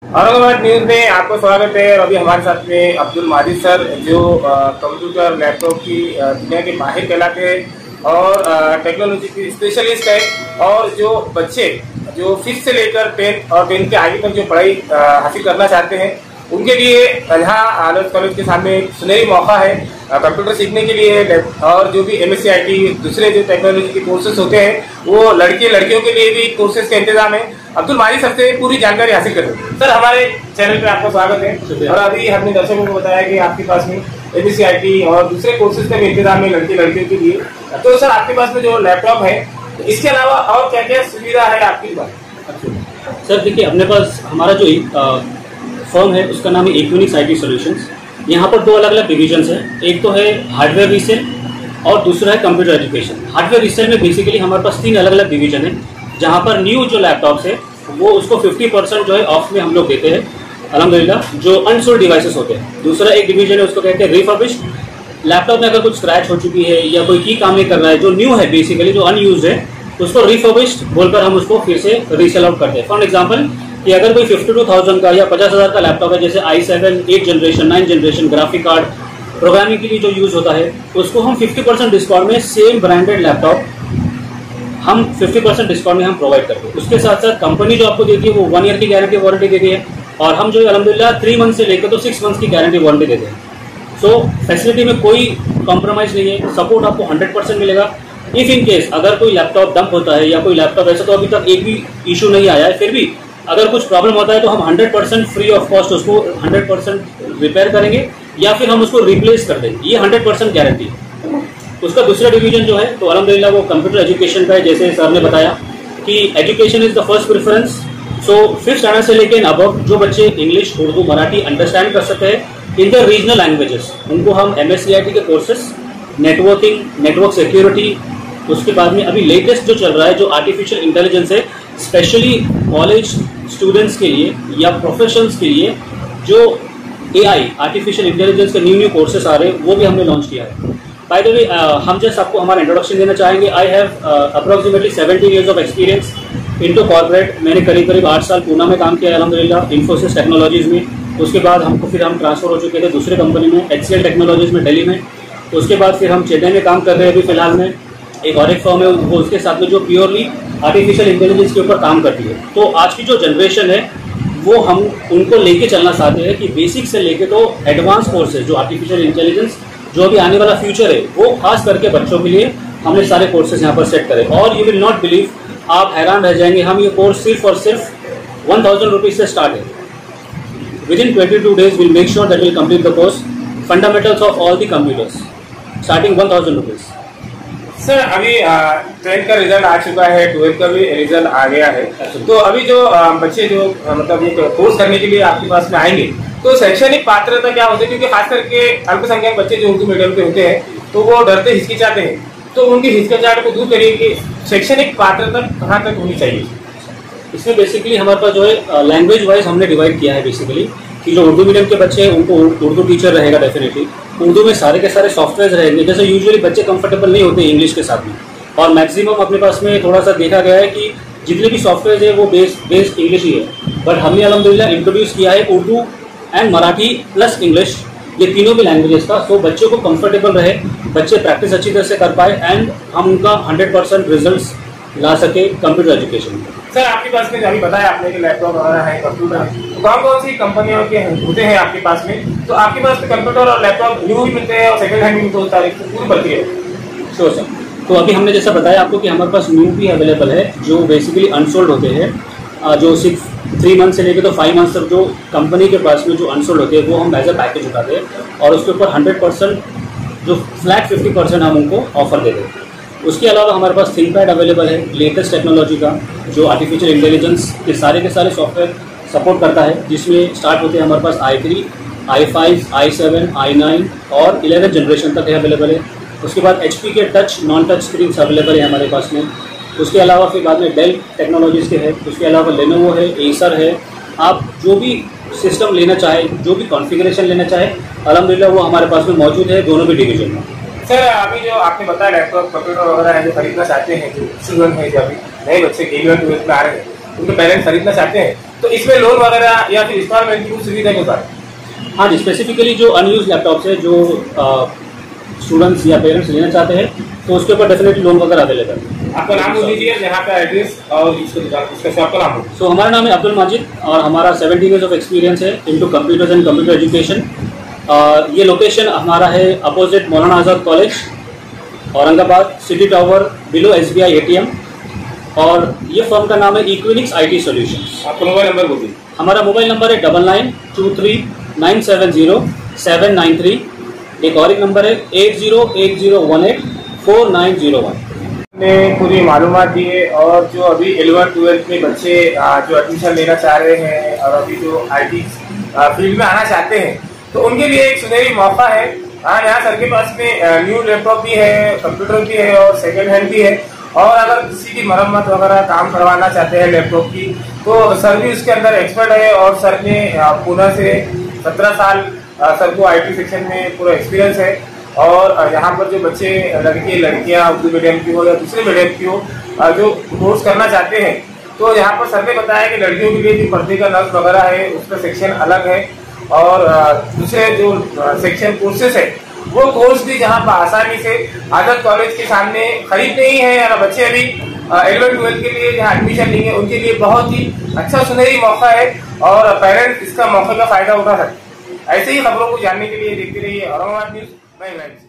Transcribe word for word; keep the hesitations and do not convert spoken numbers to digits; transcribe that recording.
Aurangabad news में आपको स्वागत है। और अभी हमारे साथ में अब्दुल माजिद सर, जो कंप्यूटर लैपटॉप की अ, दुनिया के माहिर कहलाते हैं और टेक्नोलॉजी की स्पेशलिस्ट है। और जो बच्चे जो फिफ्थ से लेकर टेंथ और टेंथ के आगे तक जो पढ़ाई अ, हासिल करना चाहते हैं, उनके लिए यहाँ आलोच कॉलेज के सामने एक सुनहरी मौका है कंप्यूटर सीखने के लिए। और जो भी एमएससी आईटी दूसरे जो टेक्नोलॉजी के कोर्सेज होते हैं, वो लड़के लड़कियों के लिए भी कोर्सेज का इंतजाम है। अब्दुल माजिद सबसे पूरी जानकारी हासिल करें। सर, हमारे चैनल पे आपका स्वागत है। और अभी हमने दर्शकों को बताया कि आपके पास में एमएससी आईटी और दूसरे कोर्सेज का भी इंतजाम है लड़के लड़कियों के लिए। तो सर, आपके पास में जो लैपटॉप है, इसके अलावा और क्या क्या सुविधा है आपके पास? सर देखिए, अपने पास हमारा जो फर्म है उसका नाम है एक्यूनिक्स आईटी सॉल्यूशंस। यहाँ पर दो अलग अलग डिविजन्स हैं। एक तो है हार्डवेयर रीसेल और दूसरा है कंप्यूटर एजुकेशन। हार्डवेयर रीसेल में बेसिकली हमारे पास तीन अलग अलग डिवीजन है, जहाँ पर न्यू जो लैपटॉप्स है वो उसको फिफ्टी परसेंट जो है ऑफ में हम लोग देते हैं अल्हम्दुलिल्लाह, जो अनसोल्ड डिवाइसेस होते हैं। दूसरा एक डिवीजन है, उसको कहते हैं रिफर्बिश्ड। लैपटॉप में अगर कुछ स्क्रैच हो चुकी है या कोई की काम नहीं कर रहा है, जो न्यू है बेसिकली, जो अनयूज है, उसको रिफर्बिश्ड बोलकर हम उसको फिर से रीसेल आउट करते हैं। फॉर एग्जाम्पल कि अगर कोई फिफ्टी टू थाउजेंड का या पचास हज़ार का लैपटॉप है, जैसे i seven eight generation nine generation graphic card programming के लिए जो यूज होता है, उसको हम फिफ्टी परसेंट डिस्काउंट में सेम ब्रांडेड लैपटॉप हम फिफ्टी परसेंट डिस्काउंट में हम प्रोवाइड करते हैं। उसके साथ साथ कंपनी जो आपको देती है वो वन ईयर की गारंटी वारंटी देती है, और हम जो अल्हम्दुलिल्लाह थ्री मंथ से लेकर तो सिक्स मंथ्स की गारंटी वारंटी देते हैं। सो फैसिलिटी में कोई कॉम्प्रोमाइज़ नहीं है, सपोर्ट आपको हंड्रेड परसेंट मिलेगा। इफ़ इन केस अगर कोई लैपटॉप डंप होता है या कोई लैपटॉप, ऐसा तो अभी तक एक भी इशू नहीं आया है, फिर भी अगर कुछ प्रॉब्लम होता है तो हम hundred percent free of cost उसको हंड्रेड परसेंट रिपेयर करेंगे या फिर हम उसको रिप्लेस कर देंगे। ये हंड्रेड परसेंट गारंटी है। उसका दूसरा डिवीजन जो है तो अल्हम्दुलिल्लाह वो कंप्यूटर एजुकेशन का है। जैसे सर ने बताया कि education is the first preference. So fifth standard से लेकर अबव जो बच्चे इंग्लिश, उर्दू, मराठी अंडरस्टैंड कर सकते हैं इन द रीजनल लैंग्वेजेस, उनको हम M S C I T के कोर्सेस, नेटवर्किंग, नेटवर्क सिक्योरिटी, उसके बाद में अभी लेटेस्ट जो चल रहा है जो आर्टिफिशियल इंटेलिजेंस है, स्पेशली कॉलेज स्टूडेंट्स के लिए या प्रोफेशनल्स के लिए जो एआई आर्टिफिशियल इंटेलिजेंस के न्यू न्यू कोर्सेस आ रहे हैं, वो भी हमने लॉन्च किया है। बाय द वे, हम जस्ट आपको हमारा इंट्रोडक्शन देना चाहेंगे। I have approximately seventeen years of experience into corporate. मैंने करीब करीब आठ साल पूना में काम किया है अल्हम्दुलिल्लाह, इन्फोसिस टेक्नोलॉजीज़ में। उसके बाद हमको फिर हम ट्रांसफर हो चुके थे दूसरे कंपनी में, एचसीएल टेक्नोलॉजीज़ में दिल्ली में। उसके बाद फिर हम चेन्नई में काम कर रहे हैं अभी फिलहाल में। एक और एक फर्म है वो उसके साथ में जो प्योरली आर्टिफिशियल इंटेलिजेंस के ऊपर काम करती है। तो आज की जो जनरेशन है वो हम उनको लेके चलना चाहते हैं कि बेसिक से लेके तो एडवांस कोर्सेज जो आर्टिफिशियल इंटेलिजेंस जो अभी आने वाला फ्यूचर है, वो खास करके बच्चों के लिए हमने सारे कोर्सेज यहाँ पर सेट करें। और यू विल नॉट बिलीव, आप हैरान रह जाएंगे, हम ये कोर्स सिर्फ और सिर्फ वन थाउजेंड रुपीज़ से स्टार्ट है। Within twenty two days will make sure that will complete the course fundamentals of all the computers, starting one thousand rupees. Sir, अभी टेंथ का रिजल्ट आ चुका है, ट्वेल्थ का भी रिजल्ट आ गया है। तो अभी जो आ, बच्चे जो आ, मतलब ये कोर्स करने के लिए आपके पास में आएंगे, तो शैक्षणिक पात्रता क्या होती है? क्योंकि खास करके अल्पसंख्यक बच्चे जो उर्दू मीडियम के होते हैं, तो वो डरते हिचकिचाते हैं। तो उनकी हिचकिचाहट को दूर करिए कि शैक्षणिक पात्रता कहाँ तक होनी चाहिए? इसमें बेसिकली हमारे पास जो है लैंग्वेज वाइज हमने डिवाइड किया है बेसिकली, कि जो उर्दू मीडियम के बच्चे हैं उनको उर्दू टीचर रहेगा डेफिनेटली। उर्दू में सारे के सारे सॉफ्टवेयर रहेंगे। जैसे यूजुअली बच्चे कंफर्टेबल नहीं होते इंग्लिश के साथ में, और मैक्सिमम अपने पास में थोड़ा सा देखा गया है कि जितने भी सॉफ्टवेयर है वो बेस बेस्ड इंग्लिश ही है। बट हमने अल्हम्दुलिल्लाह इंट्रोड्यूस किया है Urdu and Marathi plus English, ये तीनों भी लैंग्वेजेस का। सो बच्चों को कंफर्टेबल रहे, बच्चे प्रैक्टिस अच्छी तरह से कर पाए एंड हम उनका हंड्रेड परसेंट रिजल्ट ला सके कंप्यूटर एजुकेशन में। सर, आपके पास में अभी बताया आपने कि लैपटॉप वगैरह है, कंप्यूटर है, तो कौन कौन सी कंपनियों के होते हैं आपके पास में? तो आपके पास कंप्यूटर और लैपटॉप न्यू भी मिलते हैं और सेकंड हैंड भी मिलते होता है, पूरी प्रक्रिया है। Sure sir. तो अभी हमने जैसा बताया आपको कि हमारे पास न्यू भी अवेलेबल है, जो बेसिकली अनसोल्ड होते हैं, जो सिक्स थ्री मंथ से लेकर तो फाइव मंथ तक जो कंपनी के पास में जो अनसोल्ड होते हैं वो हम एज अ पैकेज उठाते हैं, और उसके ऊपर हंड्रेड परसेंट जो फ्लैट फिफ्टी परसेंट हम उनको ऑफर दे देते हैं। उसके अलावा हमारे पास थिंकपैड अवेलेबल है लेटेस्ट टेक्नोलॉजी का, जो आर्टिफिशियल इंटेलिजेंस के सारे के सारे सॉफ्टवेयर सपोर्ट करता है, जिसमें स्टार्ट होते हैं हमारे पास i three, i five, i seven, i nine और इलेवन जनरेशन तक है अवेलेबल है। उसके बाद एच पी के touch non touch screen available है हमारे पास में। उसके अलावा फिर बाद में डेल टेक्नोलॉजीज़ के है। उसके अलावा लेनोवो है, एसर है। आप जो भी सिस्टम लेना चाहे, जो भी कॉन्फ़िगरेशन लेना चाहे, अल्हम्दुलिल्लाह वो हमारे पास में मौजूद है दोनों भी डिवीजन में। सर, अभी जो आपने बताया लैपटॉप, कंप्यूटर वगैरह है जो खरीदना चाहते हैं, जो स्टूडेंट है, जो अभी नए बच्चे गेमिंग ट्वेल्थ में आ रहे हैं, उनके पेरेंट्स खरीदना चाहते हैं, तो इसमें लोन वगैरह या फिर इंस्टॉलमेंट की कुछ सुविधा के बारे? हाँ जी, स्पेसिफिकली जो अनयूज लैपटॉप्स है जो स्टूडेंट्स या पेरेंट्स लेना चाहते हैं तो उसके ऊपर डेफिनेटली लोन वगैरह अवेलेबल है। आपका नाम बोल दीजिए, यहाँ का एड्रेस और इसको इसका शॉप का नाम हो। सो हमारा नाम है अब्दुल माजिद और हमारा सेवेंटीन ईयर्स ऑफ एक्सपीरियंस है into computers and computer education. ये लोकेशन हमारा है opposite Maulana Azad college, Aurangabad, city tower, below S B I A T M. और ये फर्म का नाम है इक्विनिक्स आई टी सॉल्यूशंस। आपका मोबाइल नंबर बोलिए। हमारा मोबाइल नंबर है double nine two three nine seven zero seven nine three. एक और एक नंबर है eight zero eight zero one eight four nine zero one. ने पूरी मालूमात दी है और जो अभी इलेवन ट्वेल्थ में बच्चे जो एडमिशन लेना चाह रहे हैं और अभी जो आईटी फील्ड में आना चाहते हैं तो उनके लिए एक सुनहरी मौका है। हाँ, यहाँ सर के पास में न्यू लैपटॉप भी है, कंप्यूटर भी है और सेकेंड हैंड भी है। और अगर किसी की मरम्मत वगैरह काम करवाना चाहते हैं लैपटॉप की तो सर भी उसके अंदर एक्सपर्ट है। और सर ने पुणे से सत्रह साल सर को आईटी सेक्शन में पूरा एक्सपीरियंस है। और यहाँ पर जो बच्चे, लड़के लड़कियाँ उर्दू मीडियम की हो या दूसरे मीडियम की हो, जो कोर्स करना चाहते हैं तो यहाँ पर सर ने बताया कि लड़कियों के लिए भी पर्दे का नक्श वगैरह है, उसका सेक्शन अलग है। और दूसरे जो सेक्शन कोर्सेस है वो कोर्स भी जहाँ पर आसानी से आज़ाद कॉलेज के सामने खरीदते ही हैं। या बच्चे अभी इलेवन ट्वेल्थ के लिए जहाँ एडमिशन लेंगे उनके लिए बहुत ही अच्छा सुनहरी मौका है और पेरेंट्स इसका मौके का फायदा उठा सकते। ऐसे ही खबरों को जानने के लिए देखते रहिए औरंगाबाद न्यूज। Bye bye.